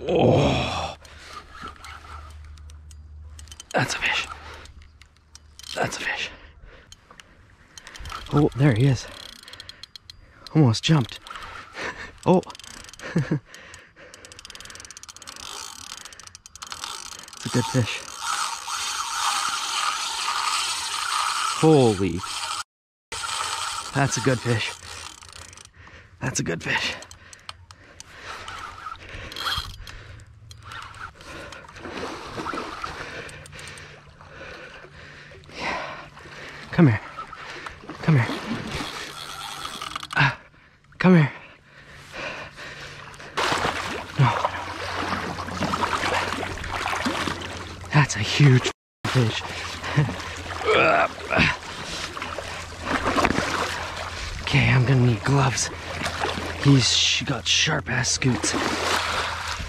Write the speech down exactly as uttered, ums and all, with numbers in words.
Oh, that's a fish. That's a fish. Oh, there he is. Almost jumped. Oh. It's a good fish. Holy. That's a good fish. That's a good fish. Come here. Come here. Uh, come here. No. That's a huge fish. Okay, I'm gonna need gloves. He's got sharp ass scoots.